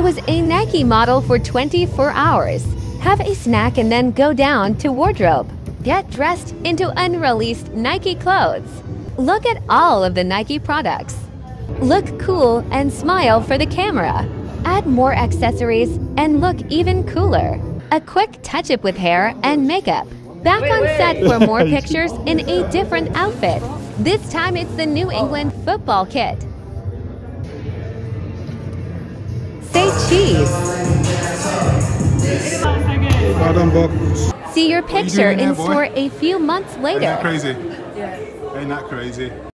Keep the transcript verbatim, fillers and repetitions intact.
was a Nike model for twenty-four hours. Have a snack and then go down to wardrobe. Get dressed into unreleased Nike clothes. Look at all of the Nike products. Look cool and smile for the camera. Add more accessories and look even cooler. A quick touch-up with hair and makeup. Back wait, on wait. set for more pictures in a different outfit. This time it's the New England football kit. Say cheese. Well done, Bob. See your picture in store a few months later. Ain't that crazy? Yeah. Ain't that crazy?